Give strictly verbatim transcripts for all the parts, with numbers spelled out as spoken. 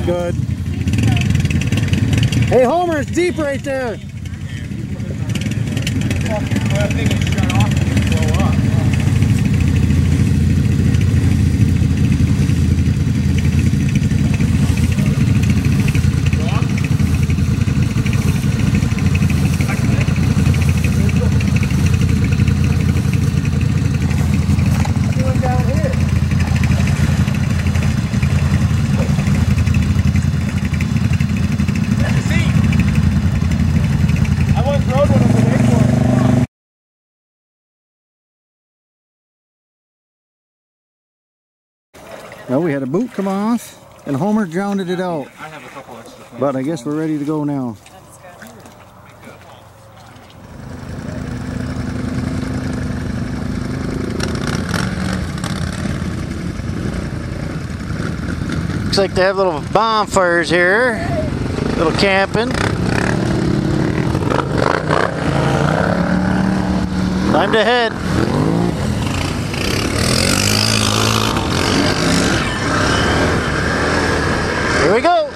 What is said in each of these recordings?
good. Hey Homer, it's deep right there. That thing is shut off and you blow up. Well, we had a boot come off, and Homer drowned it out. I have a couple extra things. But I guess we're ready to go now. Looks like they have little bonfires here. Little camping. Time to head. Here we go.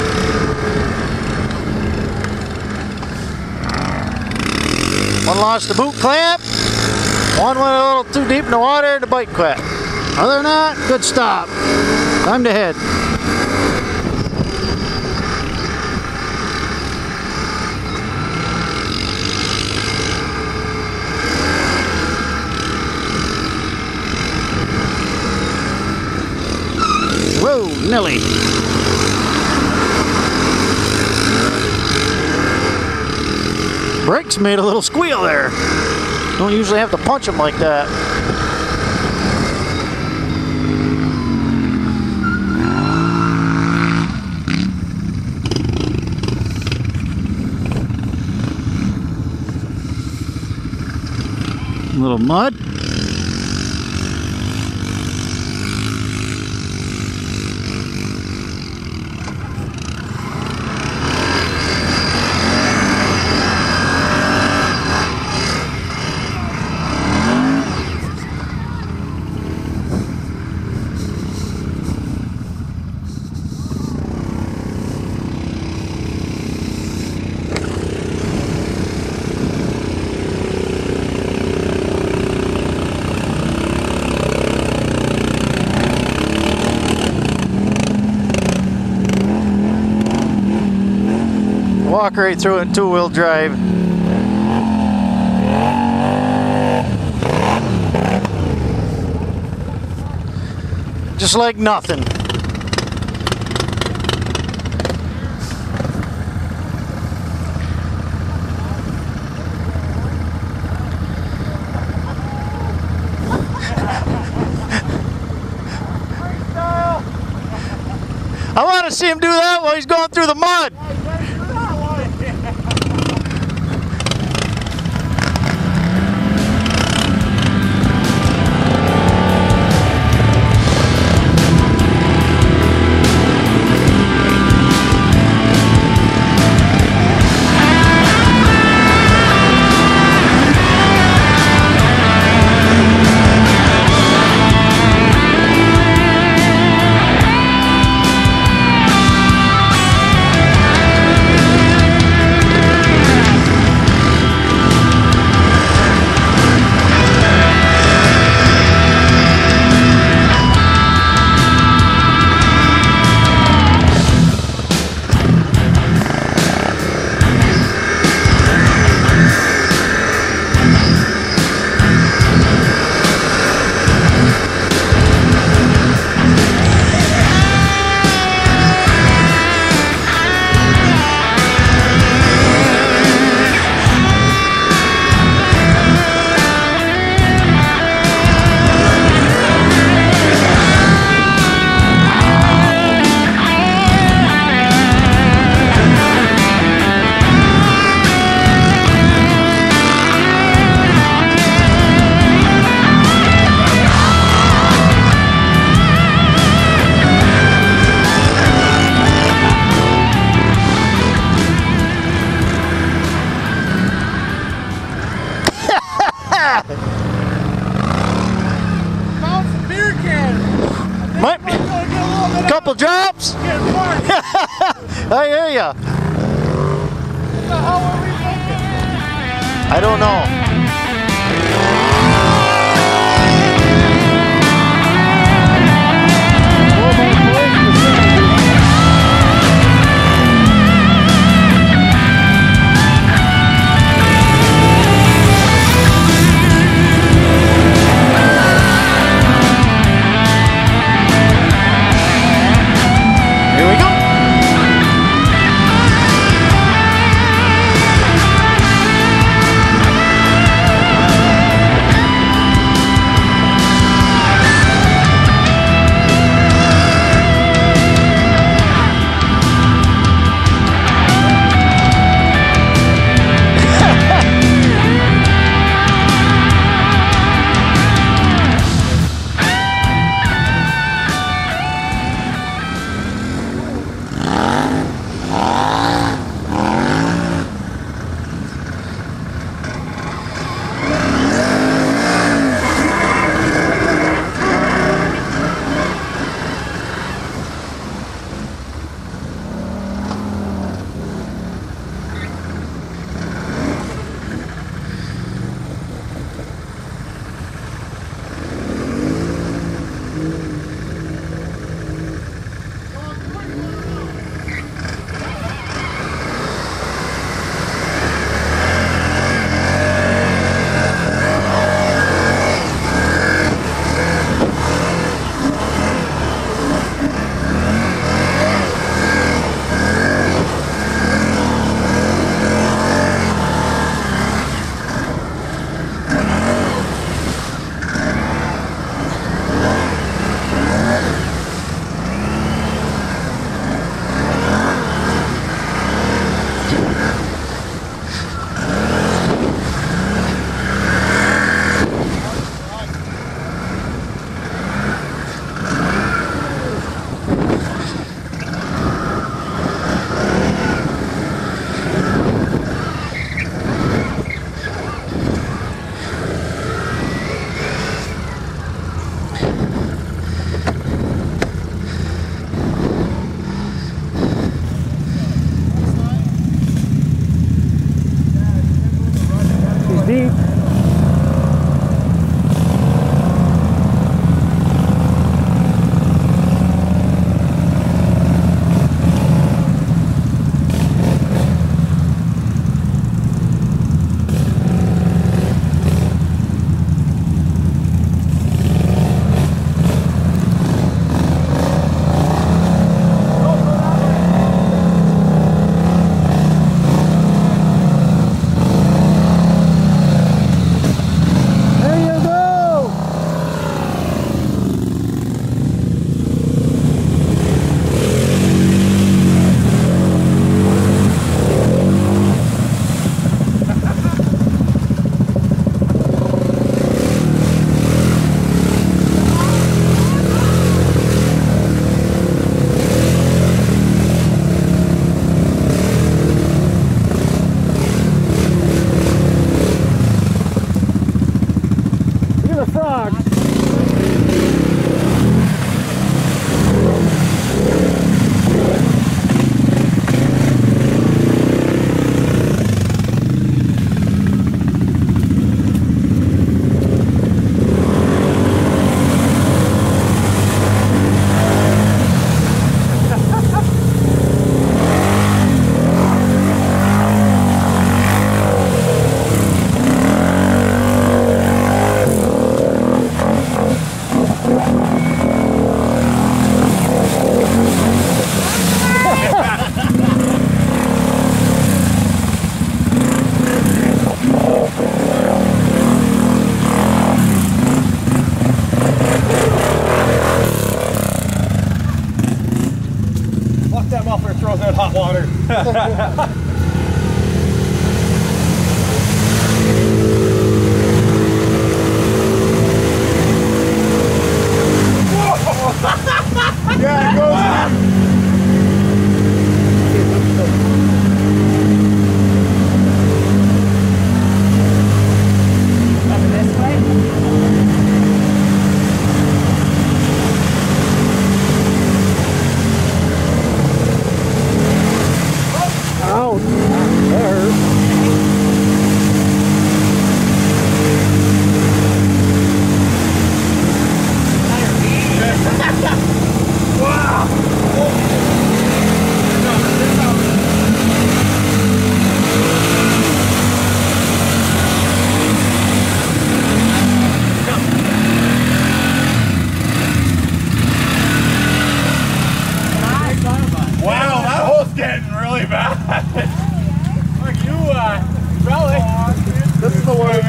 One lost the boot clamp. One went a little too deep in the water and the bike quit. Other than that, good stop. Time to head. Whoa, Nelly. Brakes made a little squeal there. Don't usually have to punch them like that. A little mud. Walk right through it in two-wheel drive. Just like nothing. I want to see him do that while he's going through the mud. Couple drops. I hear ya. What the hell were we thinking? I don't know.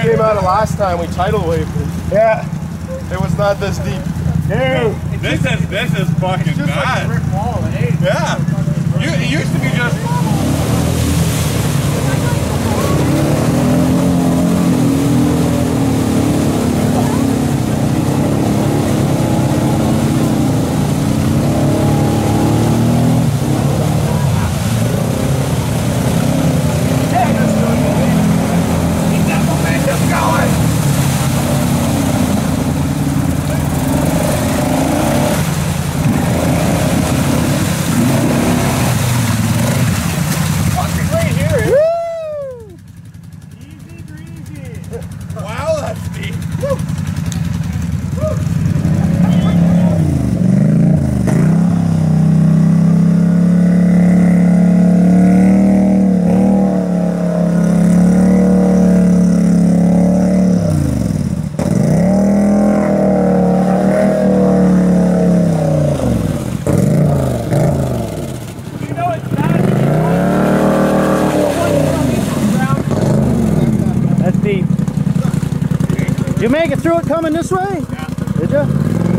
came out of last time, we tidal waved it. Yeah. It was not this deep. Hey. This is this is fucking It's just bad. like a brick wall, eh? Yeah. You, it used to be just. Wow, that's deep. Woo. Woo. You know it's bad. That's deep. You make it through it coming this way? Yeah. Did you?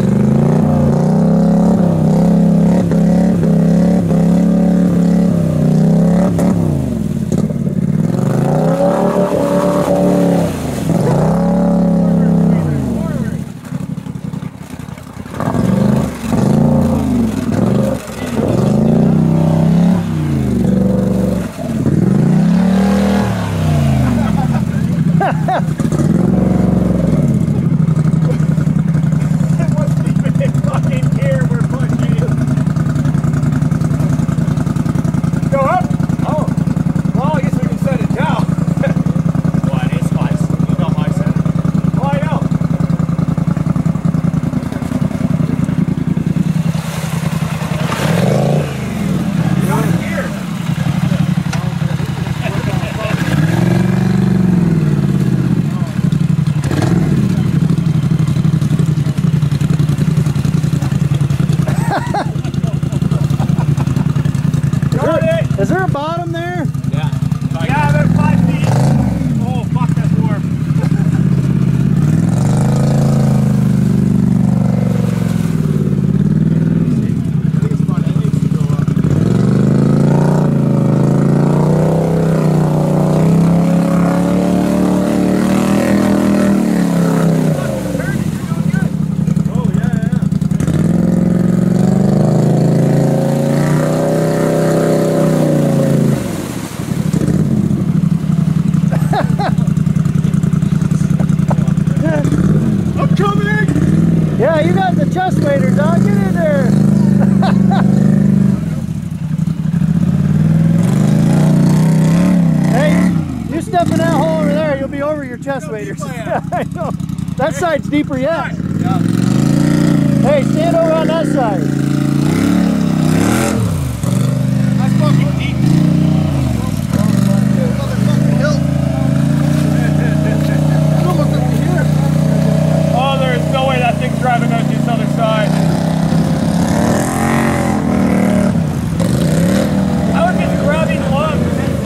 Is there a bottom there? Yeah, about five feet. Oh, fuck, that's warm. Yeah, you got the chest waiter, dog. Get in there. Hey, you step in that hole over there, you'll be over your chest waders. I know. That side's deeper yet. Yeah. Hey, stand over on that side. That's fucking deep. Oh, there's no way that thing's driving out this other side. I would just grabbing lugs.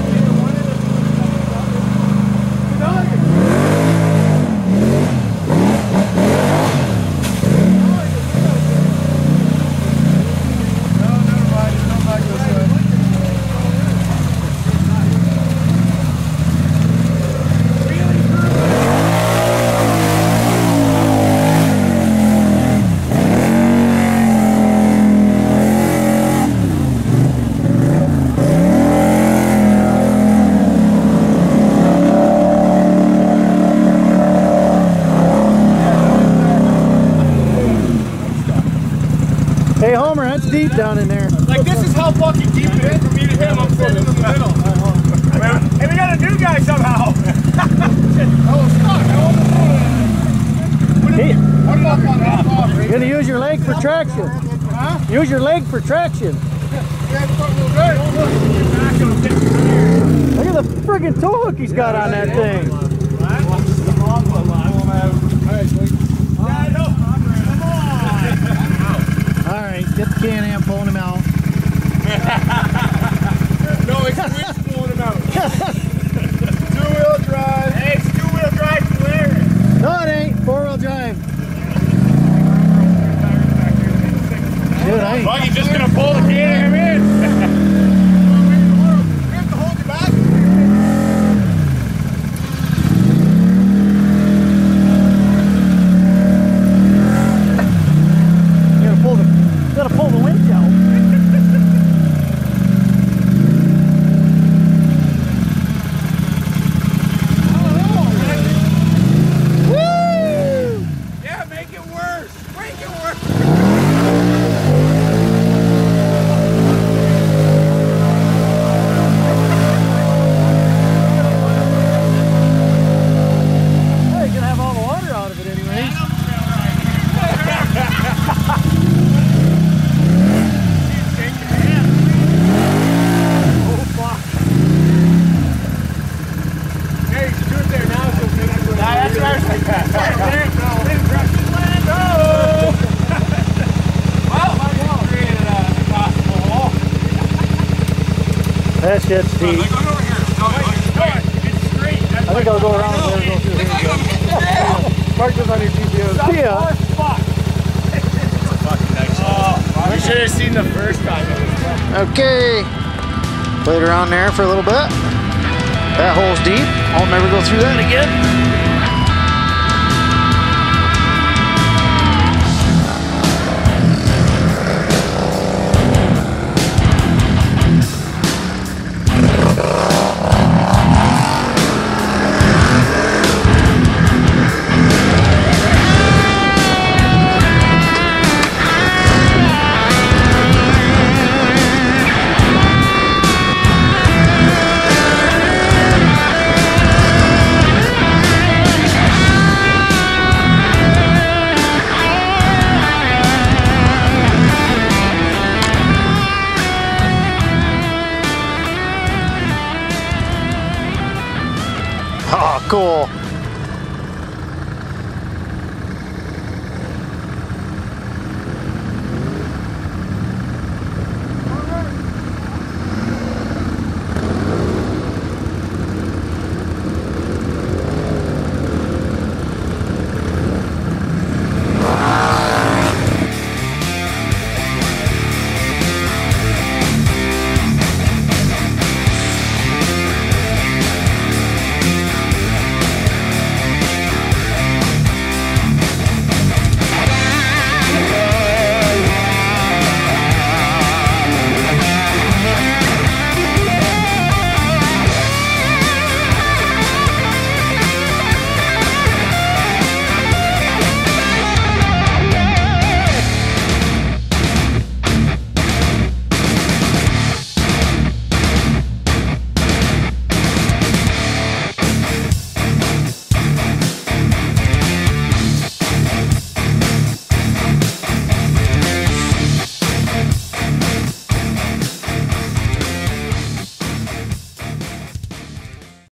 Hey, Homer, that's deep down in there. Like, this is how fucking deep it is from me to him. I'm sitting in the middle. And we got a new guy somehow. Oh, Hey, I'm up on that off. you're gonna use your leg for traction. Huh? Use your leg for traction. Look at the friggin' tow hook he's got on that thing. All right, get the Can-Am, pulling him out. No, it's Twitch pulling him out. Two-wheel drive. Hey, it's two-wheel drive. shit's deep. Like, over here. No, like, wait. It's straight. That's I think I'll go around there and go through here again. Mark this on your G P S. See ya. We should have seen the first time. Okay. Played around there for a little bit. That hole's deep. I'll never go through that again. Oh, cool.